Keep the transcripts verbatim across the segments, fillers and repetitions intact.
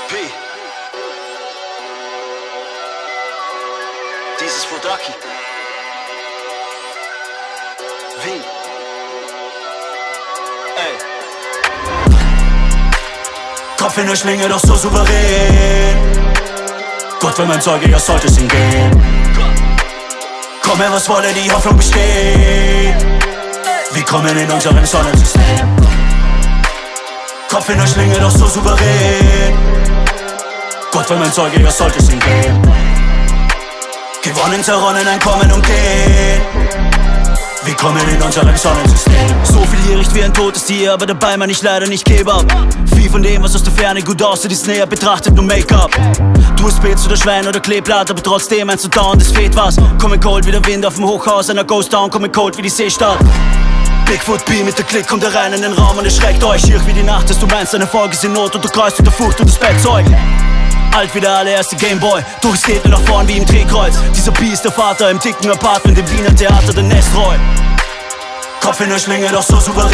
P. Dieses Production. Wien. Ey. Kopf in der Schlinge, doch so souverän. Gott, wenn mein Zeuge, ja sollte es ihm gehen. Komme, was wolle, die Hoffnung besteht. Wir kommen in unserem Sonnensystem. Kopf in der Schlinge, doch so souverän. Gott, wenn mein Zeuge, ja sollte es ihm gehen. Gewonnen, zerronnen, ein Kommen und Gehen. Wir kommen in unserem Sonnensystem. So viel irrt wie ein totes Tier, aber dabei mein ich leider nicht Kebab. Viel von dem, was aus der Ferne gut aussieht, ist näher betrachtet nur Make-up. Du hast Pilz oder Schwein oder Kleeblatt, aber trotzdem meinst du dauernd, es fehlt was. Komme cold wie der Wind auf dem Hochhaus einer Ghost Town, komme cold wie die Seestadt. Bigfoot B mit der Klick kommt er rein in den Raum und erschreckt euch. Schier wie die Nacht, dass du meinst, deine Folge ist in Not und du kreist unter Furcht und das Bettzeug. Alt wie der allererste Gameboy, doch es geht nur nach vorn wie im Drehkreuz. Dieser B ist der Vater im dicken Apartment im Wiener Theater, der Nestroy. Kopf in der Schlinge, doch so souverän.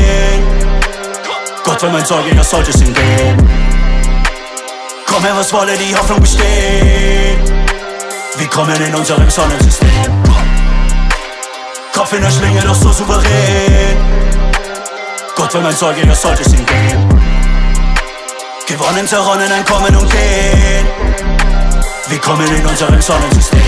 Gott, wenn mein Zeuge, ja sollte es ihm gehen. Komme, was wolle, die Hoffnung besteht. Wir kommen in unserem Sonnensystem. Kopf in der Schlinge, doch so souverän. Gott, wenn mein Zeuge, ja sollte es ihm gehen. Gewonnen, zerronnen, ein Kommen und Gehen. Wir kommen in unserem Sonnensystem.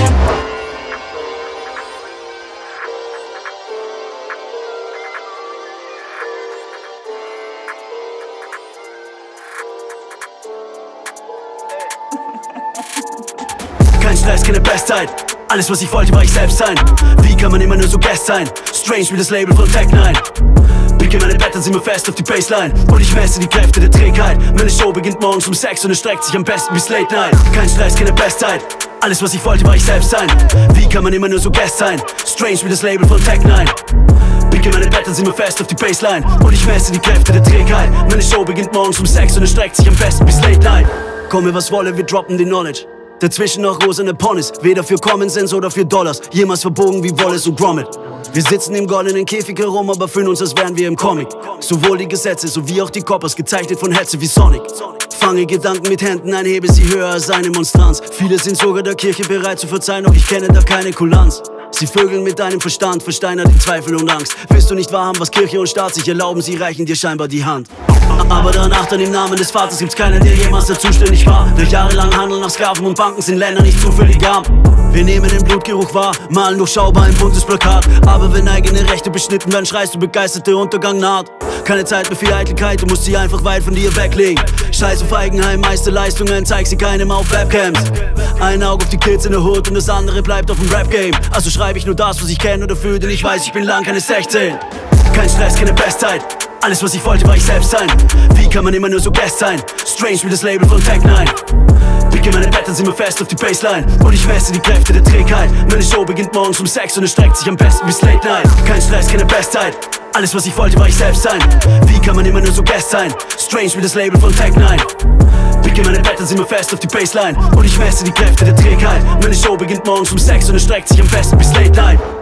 Kein Stress, keine Bestzeit. Alles was ich wollte war ich selbst sein. Wie kann man immer nur so Guest sein? Strange wie das Label von Tech neun. Picke meine Blätter, sind mir fest auf die Baseline. Und ich messe die Kräfte der Trägheit. Meine Show beginnt morgens um sechs und es streckt sich am besten bis Late Night. Kein Stress, keine Bestzeit. Alles was ich wollte war ich selbst sein. Wie kann man immer nur so Guest sein? Strange wie das Label von Tech neun. Picke meine Blätter, sind mir fest auf die Baseline. Und ich messe die Kräfte der Trägheit. Meine Show beginnt morgens um sechs und es streckt sich am besten bis Late Night. Komme was wolle, wir droppen die Knowledge. Dazwischen noch rosene Ponys, weder für Common Sense oder für Dollars, jemals verbogen wie Wallace und Gromit. Wir sitzen im goldenen Käfig herum, aber fühlen uns, als wären wir im Comic. Sowohl die Gesetze, sowie auch die Coppers, gezeichnet von Hetze wie Sonic. Fange Gedanken mit Händen ein, hebe sie höher als eine Monstranz. Viele sind sogar der Kirche bereit zu verzeihen, doch ich kenne da keine Kulanz. Sie vögeln mit deinem Verstand, versteinert in Zweifel und Angst. Willst du nicht wahrhaben, was Kirche und Staat sich erlauben, sie reichen dir scheinbar die Hand. Aber danach dann im Namen des Vaters gibt's keinen, der jemals da zuständig war. Der jahrelang Handel nach Sklaven und Banken sind Länder nicht zufällig arm. Wir nehmen den Blutgeruch wahr, malen durchschaubar ein buntes Plakat. Aber wenn eigene Rechte beschnitten werden, schreist du begeistert, der Untergang naht. Keine Zeit mehr für Eitelkeit, du musst sie einfach weit von dir weglegen. Scheiß auf Eigenheim, Meisterleistungen, zeig sie keinem auf Webcams. Ein Auge auf die Kids in der Hood und das andere bleibt auf dem Rap-Game. Also schreibe ich nur das, was ich kenne oder fühle, denn ich weiß, ich bin lang keine sechzehn. Kein Stress, keine Bestzeit. Alles was ich wollte war ich selbst sein. Wie kann man immer nur so Guest sein? Strange wie das Label von Tech neun. Picke meine Blätter, sind mir fest auf die Baseline. Und ich messe die Kräfte der Trägheit. Meine Show beginnt morgens um sechs und es streckt sich am besten bis Late Night. Kein Stress, keine Bestzeit. Alles was ich wollte war ich selbst sein. Wie kann man immer nur so Guest sein? Strange wie das Label von Tech neun. Picke meine Blätter, sind mir fest auf die Baseline. Und ich messe die Kräfte der Trägheit. Meine Show beginnt morgens um sechs und es streckt sich am besten bis Late Night.